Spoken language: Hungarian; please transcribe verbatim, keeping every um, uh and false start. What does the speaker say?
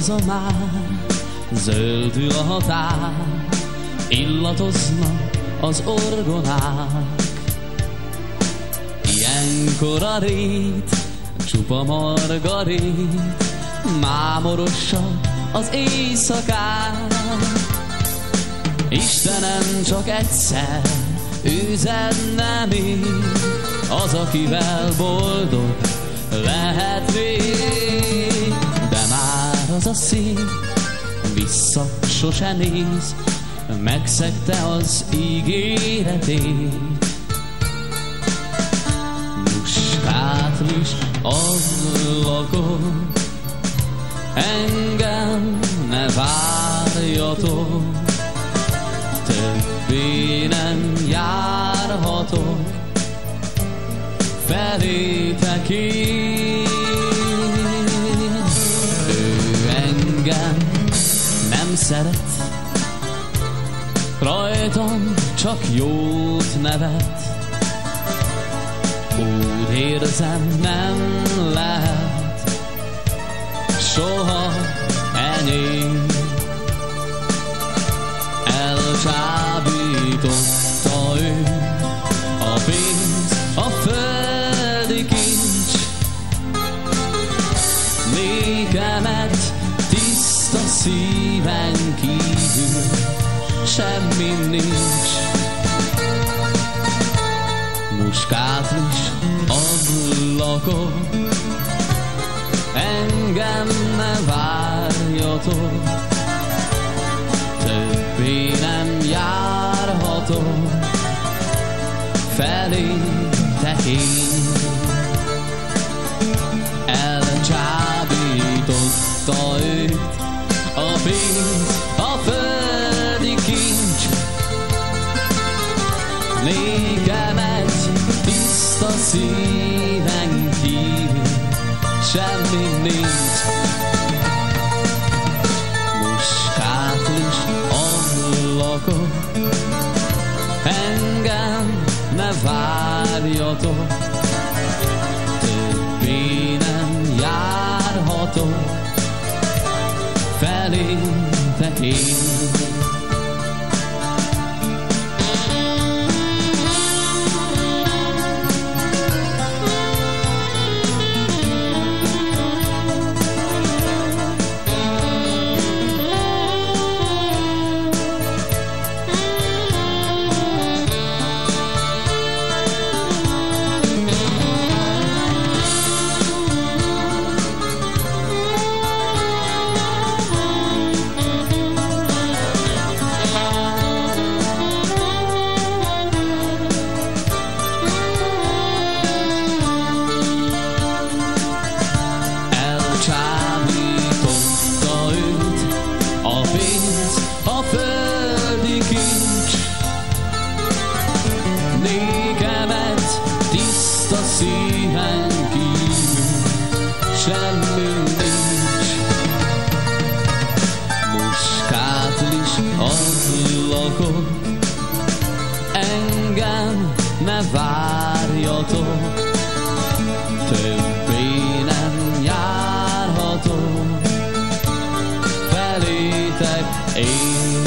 haza már, zöldül a határ, illatoznak az orgonák. Ilyenkor a rét, csupa margarit, mámorosabb az éjszakán. Istenem, csak egyszer üzenne még, az, akivel boldog lehetnék. De már az a szép vissza sose néz, megszegte az ígéretét. Muskátlis ablakon, engem ne várjatok, többé nem járhatok felétek én. Ő engem nem szeret, rajtam csak jót nevet. Úgy érzem, nem lehet soha enyém. Elcsábította ő a pénz, a földi kincs. Nékemet tiszta szíven kívül semmi nincs. Muskátlis ablakon, engem ne várjatok, többé nem járhatok felétek én. Elcsábította őt a pénz, a földi kincs. Nékemet tiszta szíven kívül semmi nincs. Muskátlis ablakon, engem ne várjatok, többé nem járhatok felétek én. Elcsábította őt a pénz, a földi kincs. Nékemet tiszta szíven kívül semmi nincs. Muskátlis ablakon, engem ne várjatok, többé nem járhatok felétek én.